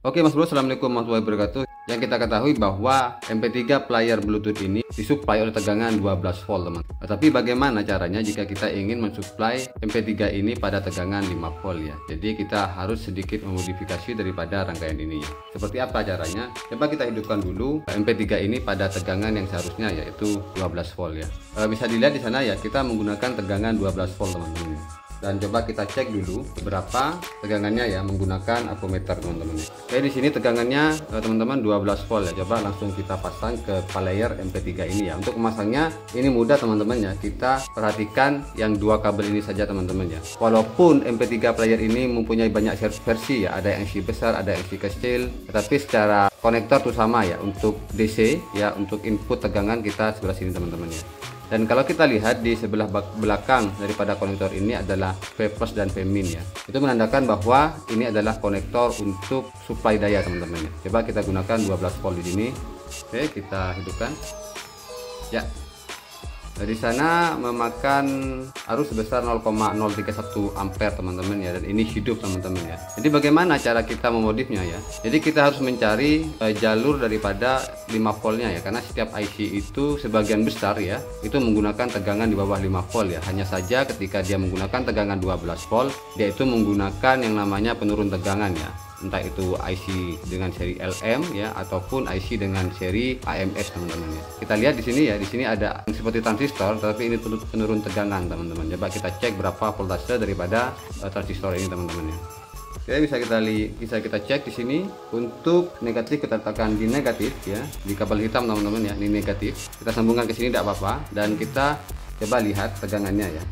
Oke Mas Bro, Assalamualaikum warahmatullahi wabarakatuh. Yang kita ketahui bahwa MP3 player Bluetooth ini disuplai oleh tegangan 12 volt teman. Tapi bagaimana caranya jika kita ingin mensuplai MP3 ini pada tegangan 5 volt ya. Jadi kita harus sedikit memodifikasi daripada rangkaian ini ya. Seperti apa caranya? Coba kita hidupkan dulu MP3 ini pada tegangan yang seharusnya yaitu 12 volt ya. Bisa dilihat di sana ya, kita menggunakan tegangan 12 volt teman-teman. Dan coba kita cek dulu berapa tegangannya ya menggunakan apometer teman-teman. Oke, di sini tegangannya teman-teman 12 volt ya. Coba langsung kita pasang ke player MP3 ini ya. Untuk memasangnya ini mudah teman-teman ya. Kita perhatikan yang dua kabel ini saja teman-teman ya. Walaupun MP3 player ini mempunyai banyak versi ya, ada yang isi besar, ada yang isi kecil, tetapi secara konektor tuh sama ya. Untuk DC ya, untuk input tegangan kita sebelah sini teman-teman ya. Dan kalau kita lihat di sebelah belakang daripada konektor ini adalah V+ dan V- ya. Itu menandakan bahwa ini adalah konektor untuk suplai daya teman-teman ya. Coba kita gunakan 12 volt di sini. Oke, kita hidupkan. Ya. Di sana memakan arus sebesar 0,031 ampere teman-teman ya, dan ini hidup teman-teman ya. Jadi bagaimana cara kita memodifnya ya? Jadi kita harus mencari jalur daripada 5 voltnya ya, karena setiap IC itu sebagian besar ya itu menggunakan tegangan di bawah 5 volt ya. Hanya saja ketika dia menggunakan tegangan 12 volt, dia itu menggunakan yang namanya penurun tegangan ya. Entah itu IC dengan seri LM ya ataupun IC dengan seri AMS teman-teman ya. Kita lihat di sini ya, di sini ada seperti transistor tapi ini penurun tegangan teman-teman. Coba kita cek berapa voltase daripada transistor ini teman-teman ya. Oke, bisa kita cek di sini. Untuk negatif kita tekan di negatif ya, di kabel hitam teman-teman ya, ini negatif. Kita sambungkan ke sini tidak apa-apa dan kita coba lihat tegangannya ya.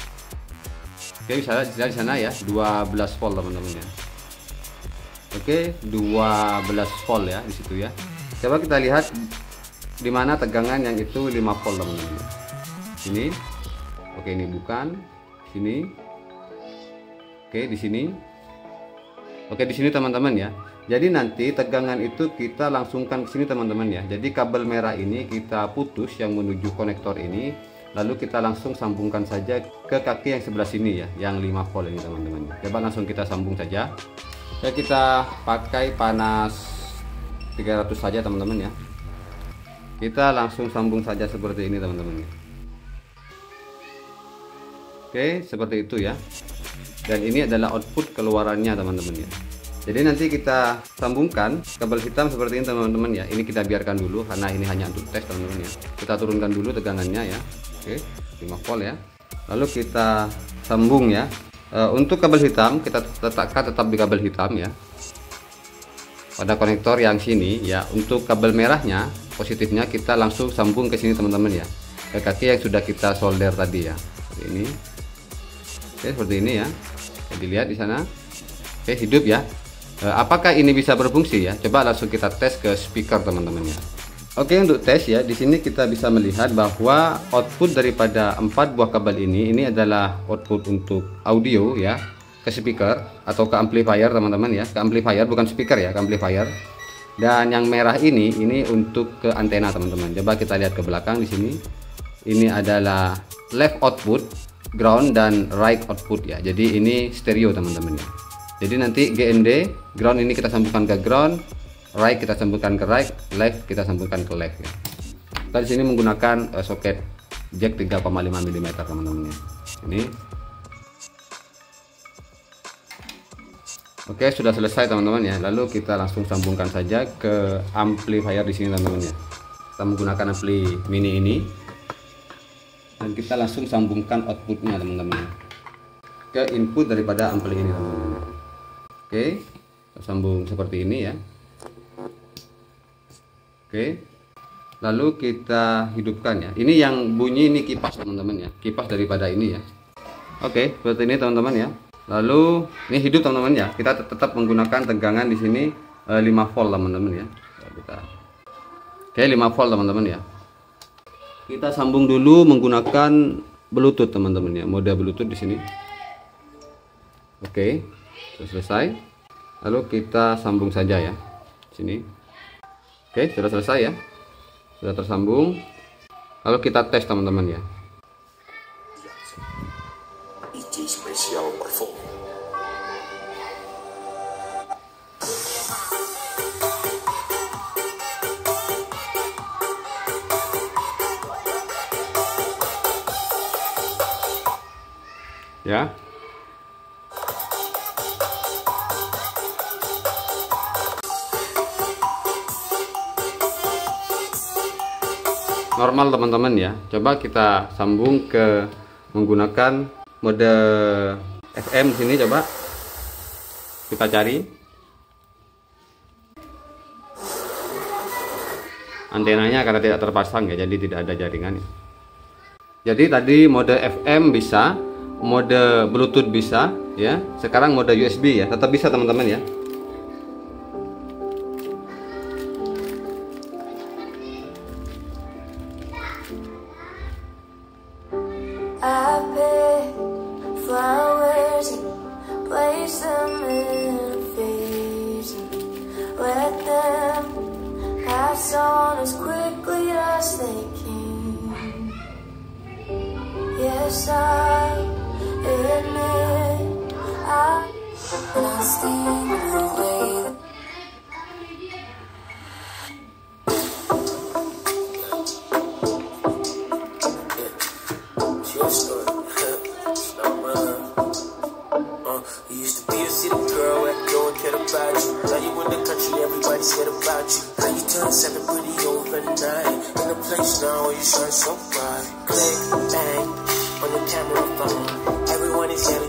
Oke, bisa dilihat di sana ya, 12 volt teman-teman ya. Oke, 12 volt ya di situ ya. Coba kita lihat di mana tegangan yang itu 5 volt teman-teman. Sini. Oke, ini bukan. Sini. Oke, di sini. Oke, di sini teman-teman ya. Jadi nanti tegangan itu kita langsungkan ke sini teman-teman ya. Jadi kabel merah ini kita putus yang menuju konektor ini, lalu kita langsung sambungkan saja ke kaki yang sebelah sini ya, yang 5 volt ini teman-teman. Coba langsung kita sambung saja. Ya, kita pakai panas 300 saja teman-teman ya. Kita langsung sambung saja seperti ini teman-teman. Oke, seperti itu ya. Dan ini adalah output keluarannya teman-teman ya. Jadi nanti kita sambungkan kabel hitam seperti ini teman-teman ya. Ini kita biarkan dulu karena ini hanya untuk tes teman-teman ya. Kita turunkan dulu tegangannya ya. Oke, 5 volt ya. Lalu kita sambung ya. Untuk kabel hitam kita letakkan tetap di kabel hitam ya, pada konektor yang sini ya. Untuk kabel merahnya, positifnya kita langsung sambung ke sini teman-teman ya, ke kaki yang sudah kita solder tadi ya. Ini oke, seperti ini ya. Dilihat di sana. Oke, hidup ya. Apakah ini bisa berfungsi ya? Coba langsung kita tes ke speaker teman-teman ya. Oke, untuk tes ya, di sini kita bisa melihat bahwa output daripada 4 buah kabel ini adalah output untuk audio ya, ke speaker atau ke amplifier teman-teman ya, ke amplifier bukan speaker ya, ke amplifier. Dan yang merah ini untuk ke antena teman-teman. Coba kita lihat ke belakang di sini. Ini adalah left output, ground dan right output ya. Jadi ini stereo teman-teman ya. Jadi nanti GND, ground ini kita sambungkan ke ground, right kita sambungkan ke right, left kita sambungkan ke left ya. Kita di sini menggunakan soket jack 3,5 mm teman-teman ya. Ini. Oke, sudah selesai teman-teman ya. Lalu kita langsung sambungkan saja ke amplifier di sini teman-teman ya. Kita menggunakan ampli mini ini. Dan kita langsung sambungkan outputnya teman-teman ya, ke input daripada ampli ini teman-teman. Oke, kita sambung seperti ini ya. Oke, lalu kita hidupkan ya. Ini yang bunyi ini kipas teman-teman ya, kipas daripada ini ya. Oke, seperti ini teman-teman ya. Lalu ini hidup teman-teman ya. Kita tetap menggunakan tegangan di sini 5 volt teman-teman ya. Oke, 5 volt teman-teman ya. Kita sambung dulu menggunakan Bluetooth teman-teman ya, mode Bluetooth di sini. Oke, sudah selesai. Lalu kita sambung saja ya, sini. Oke, sudah selesai ya, sudah tersambung. Lalu kita tes teman-teman ya. Special perform. ya. Normal teman-teman ya. Coba kita sambung ke menggunakan mode FM di sini, coba kita cari. Antenanya karena tidak terpasang ya, jadi tidak ada jaringan. Jadi tadi mode FM bisa, mode Bluetooth bisa ya. Sekarang mode USB ya, tetap bisa teman-teman ya. On as quickly as they can. Yes, I admit I stand in the way. Your story, it's not mine. You used to be a city girl, and no one cared about you. Now you in the country, everybody scared about you. How you turn celebrity overnight? In a place now where you shine so bright. Click, bang, on your camera phone. Everyone is yelling.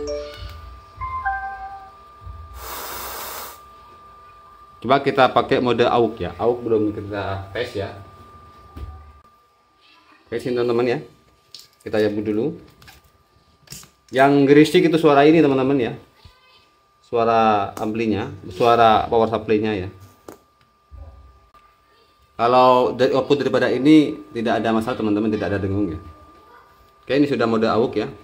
Coba kita pakai mode AUX ya. AUX belum kita tes ya. Oke, sini teman-teman ya. Kita cabut dulu. Yang gerisik itu suara ini teman-teman ya. Suara amplinya, suara power supply-nya ya. Kalau dari output daripada ini tidak ada masalah teman-teman, tidak ada dengung ya. Oke, ini sudah mode AUX ya.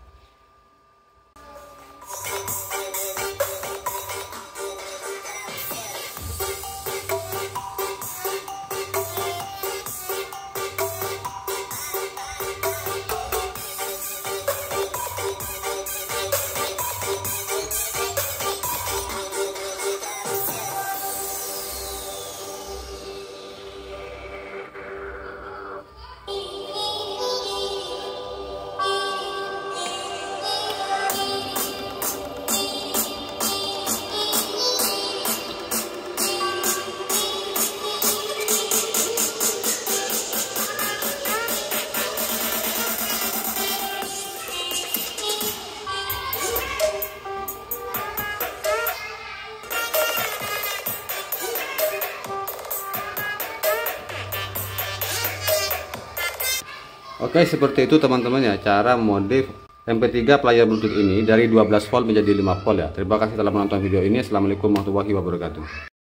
Oke, seperti itu teman-teman ya cara modif MP3 player Bluetooth ini dari 12 volt menjadi 5 volt ya. Terima kasih telah menonton video ini. Assalamualaikum warahmatullahi wabarakatuh.